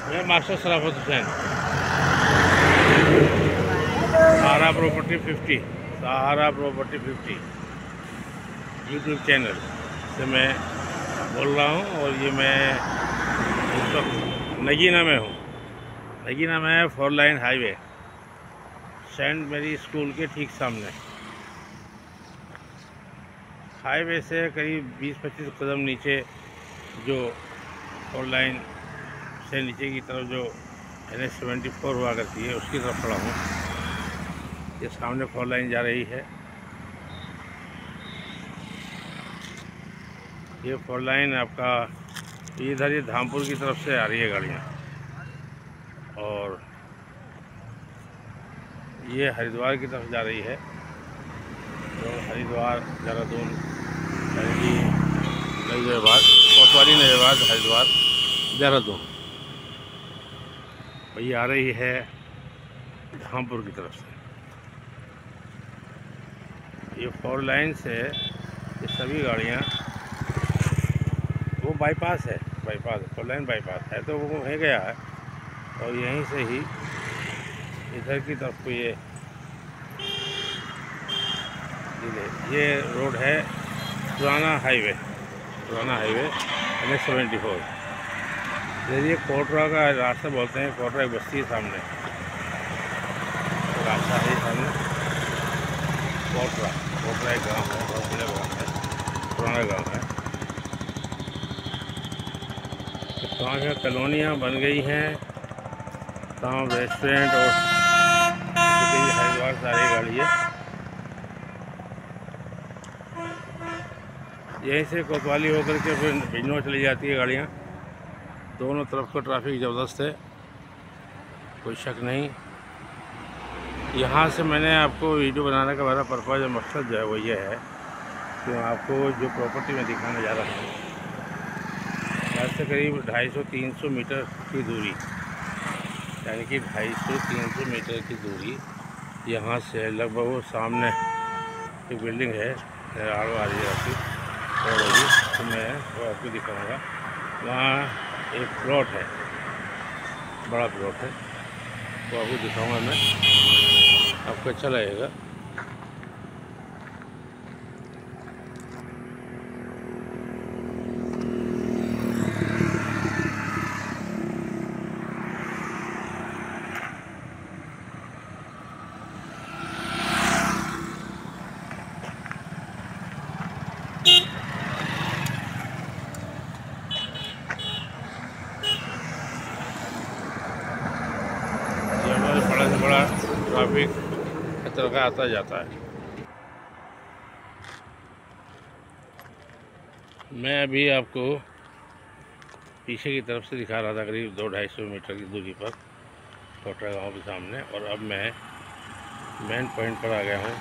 मैं master Sharafat Hussain, Sahara property 50, Sahara property 50 YouTube channel से मैं बोल रहा हूँ। और ये मैं इस वक्त नगीना में हूँ। नगीना में 4 line highway, saint Mary school के ठीक सामने। हाईवे से करीब 20-25 कदम नीचे जो 4 लाइन से नीचे की तरफ जो NH-74 हुआ करती है, उसकी तरफ खड़ा हूँ। ये सामने 4 लाइन जा रही है। ये 4 लाइन आपका इधर ये धामपुर की तरफ से आ रही है गाड़ियाँ, और ये हरिद्वार की तरफ जा रही है। तो हरिद्वार, देहरादून, नजरबाद, कोतवाली, नजरबाद, हरिद्वार, देहरादून। और ये आ रही है धामपुर की तरफ से। ये 4 लाइन से ये सभी गाड़ियाँ, वो बाईपास है, 4 लाइन बाईपास है, तो वो वहीं गया है। और यहीं से ही इधर की तरफ को ये रोड है पुराना हाईवे NH-74। ये कोटरा का रास्ता बोलते हैं। कोटरा एक बस्ती है सामने, रास्ता है सामने। कोटरा एक गाँव है, बहुत बड़ा गाँव है, पुराना गाँव है। वहाँ की कॉलोनियाँ बन गई हैं, तमाम रेस्टोरेंट और हरिद्वार से आ रही गाड़ी है। यहीं से कोतवाली होकर के फिर बिजनौर चली जाती है गाड़ियाँ। दोनों तरफ का ट्रैफिक ज़बरदस्त है, कोई शक नहीं। यहाँ से मैंने आपको वीडियो बनाने का मेरा पर्पज़, मकसद जो है वो ये है कि मैं आपको जो प्रॉपर्टी में दिखाने जा रहा हूँ, यहाँ से करीब 250-300 मीटर की दूरी, यानी कि 250-300 मीटर की दूरी यहाँ से लगभग वो सामने एक बिल्डिंग है, आड़ो आ रही है तो मैं वो आपको दिखाऊंगा। वहाँ एक प्लॉट है, बड़ा प्लॉट है, वो आपको दिखाऊंगा मैं, आपको अच्छा लगेगा। बड़ा से बड़ा ट्रैफिक इस तरह का आता जाता है। मैं अभी आपको पीछे की तरफ से दिखा रहा था, करीब 200-250 मीटर की दूरी पर कोटरा गाँव के सामने। और अब मैं मेन पॉइंट पर आ गया हूँ,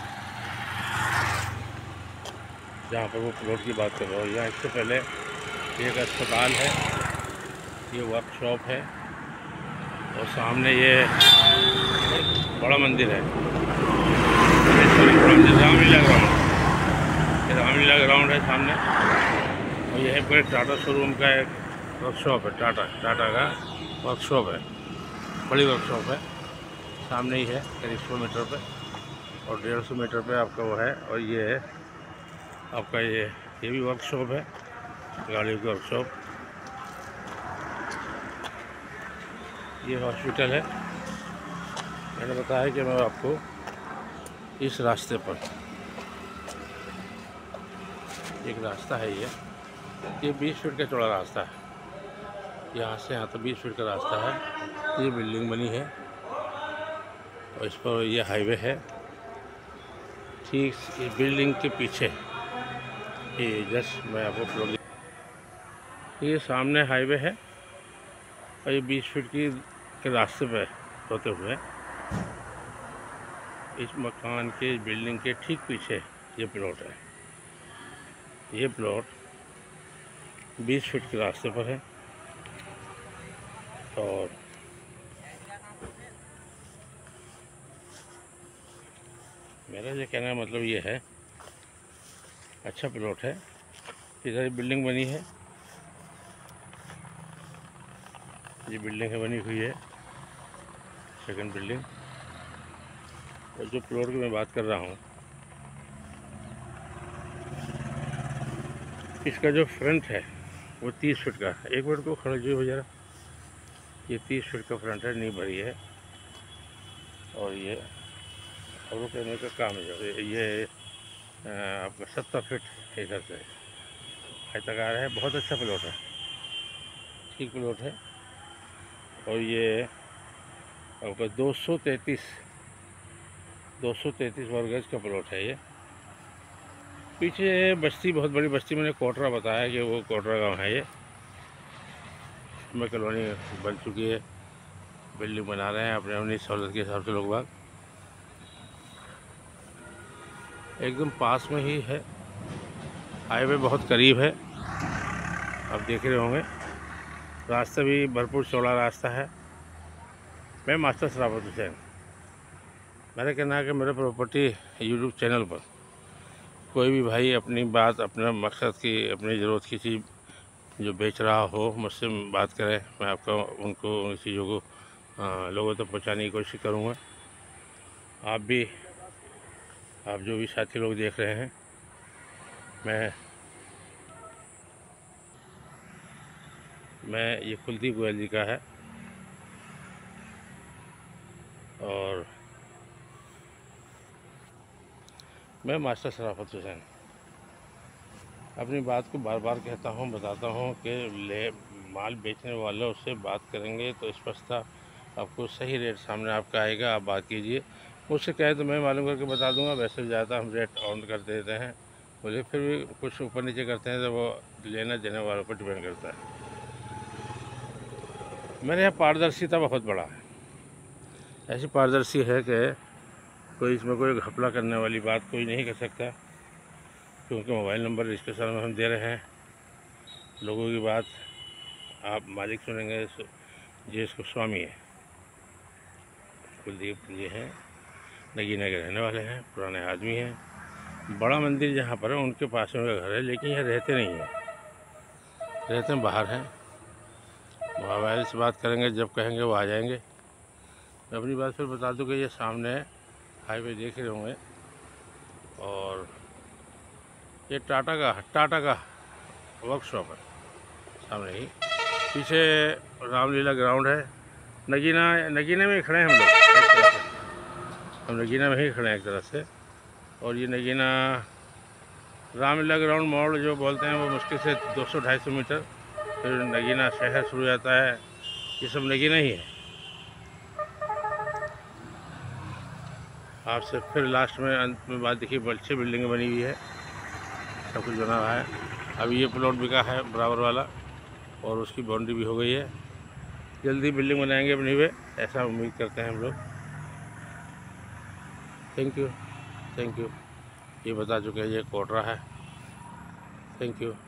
जहाँ पर वो प्लॉट की बात कर रहा हूँ। यहाँ इससे पहले एक अस्पताल है, ये वर्कशॉप है, और सामने ये बड़ा मंदिर है, रामलीला ग्राउंड। ये रामलीला ग्राउंड है सामने। और यहीं पर टाटा शोरूम का एक वर्कशॉप है, टाटा का वर्कशॉप है, बड़ी वर्कशॉप है, सामने ही है, करीब 100 मीटर पे। और 150 मीटर पे आपका वो है। और ये है आपका ये भी वर्कशॉप है, गाड़ियों की वर्कशॉप। ये हॉस्पिटल है। मैंने बताया कि मैं आपको इस रास्ते पर, एक रास्ता है, ये 20 फीट का चौड़ा रास्ता है। यहाँ से यहाँ तक 20 फीट का रास्ता है। ये बिल्डिंग बनी है और इस पर ये हाईवे है। ठीक इस बिल्डिंग के पीछे ये जस्ट मैं आपको ये सामने हाईवे है, और ये 20 फीट के रास्ते पे होते हुए इस मकान के, बिल्डिंग के ठीक पीछे ये प्लॉट है। ये प्लॉट 20 फीट के रास्ते पर है। और मेरा ये कहने का मतलब ये है, अच्छा प्लॉट है। इधर बिल्डिंग बनी है, ये बिल्डिंग है बनी हुई है, सेकंड बिल्डिंग। और जो प्लॉट की मैं बात कर रहा हूँ, इसका जो फ्रंट है वो 30 फीट का है। एक मिनट को खड़ा जो जरा, ये 30 फीट का फ्रंट है, नींव भरी है। और ये और कहने का काम है, ये आपका 70 फीट इधर से तक आ रहा है। बहुत अच्छा प्लॉट है, ठीक प्लॉट है। और ये आपका 233 वर्ग गज का प्लॉट है। ये पीछे बस्ती, बहुत बड़ी बस्ती, मैंने कोटरा बताया कि वो कोटरा गांव है। ये में कॉलोनी बन चुकी है, बिल्डिंग बना रहे हैं अपने अपनी सहूलत के हिसाब से लोग बाग। एकदम पास में ही है, हाईवे बहुत करीब है, आप देख रहे होंगे। रास्ता भी भरपूर चौड़ा रास्ता है। मैं मास्टर शराफत हुसैन, मेरा कहना है कि मेरे प्रॉपर्टी यूट्यूब चैनल पर कोई भी भाई अपनी बात, अपना मकसद की, अपनी ज़रूरत की चीज़ जो बेच रहा हो, मुझसे बात करें। मैं आपका उनको उन चीज़ों को लोगों तक पहुंचाने की कोशिश करूंगा। आप जो भी साथी लोग देख रहे हैं, मैं ये कुलदीप गोयल जी का है। और मैं मास्टर शराफत हुसैन अपनी बात को बार बार कहता हूँ, बताता हूँ कि माल बेचने वालों से बात करेंगे तो स्पष्टता आपको सही रेट सामने आपका आएगा। आप बात कीजिए, मुझसे कहे तो मैं मालूम करके बता दूंगा। वैसे ज़्यादा हम रेट ऑन कर देते हैं, बोले फिर भी कुछ ऊपर नीचे करते हैं तो वो लेना देने वालों पर डिपेंड करता है। मेरे यहाँ पारदर्शिता बहुत बड़ा है, ऐसी पारदर्शी है कि कोई इसमें कोई घपला करने वाली बात कोई नहीं कर सकता, क्योंकि मोबाइल नंबर रजिस्ट्रेशन में हम दे रहे हैं। लोगों की बात आप मालिक सुनेंगे, जी इसको स्वामी है कुलदीप जी हैं, नगीना के रहने वाले हैं, पुराने आदमी हैं। बड़ा मंदिर जहाँ पर है उनके पास में उनका घर है, लेकिन यहाँ रहते नहीं हैं, रहते हैं बाहर हैं। मोबाइल से बात करेंगे, जब कहेंगे वो आ जाएंगे। मैं अपनी बात फिर बता दूँ कि ये सामने हाईवे देख रहे होंगे, और ये टाटा का वर्कशॉप है सामने ही। पीछे रामलीला ग्राउंड है। नगीना में ही खड़े हैं हम लोग एक तरह से, हम नगीना में ही खड़े हैं एक तरह से। और ये नगीना रामलीला ग्राउंड मोड़ जो बोलते हैं वो मुश्किल से 200-250 मीटर, फिर नगीना शहर शुरू जाता है। ये सब नगीना ही है। आपसे फिर लास्ट में अंत में बात देखिए, अच्छी बिल्डिंग बनी हुई है, सब कुछ बना हुआ है। अब ये प्लॉट बिका है बराबर वाला, और उसकी बाउंड्री भी हो गई है। जल्दी बिल्डिंग बनाएंगे अपनी पे, ऐसा उम्मीद करते हैं हम लोग। Thank you. ये बता चुके हैं, ये कोटरा है। Thank you.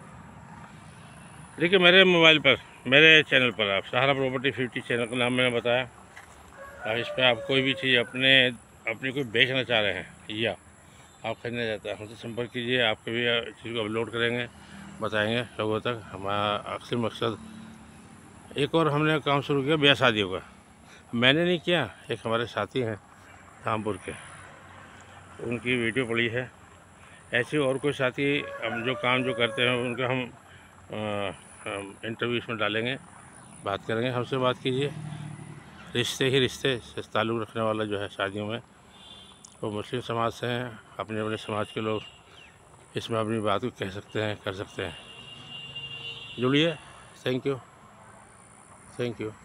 देखिए मेरे मोबाइल पर, मेरे चैनल पर, आप सहारा प्रॉपर्टी 50 चैनल का नाम मैंने बताया। अब इस पर आप कोई भी चीज़ अपनी कोई बेचना चाह रहे हैं या आप खरीदना चाहते हैं, हमसे संपर्क कीजिए। आपके भी चीज़ को अपलोड करेंगे, बताएंगे लोगों तक। हमारा अक्सर मकसद, एक और हमने काम शुरू किया ब्याह शादियों का। मैंने नहीं किया, एक हमारे साथी हैं रामपुर के, उनकी वीडियो पड़ी है। ऐसे और कोई साथी हम जो करते हैं उनका हम इंटरव्यू इसमें डालेंगे, बात करेंगे। हमसे बात कीजिए। रिश्ते से ताल्लुक़ रखने वाला जो है शादियों में, वो मुस्लिम समाज से हैं। अपने समाज के लोग इसमें अपनी बात को कह सकते हैं, कर सकते हैं। जुड़िए। Thank you.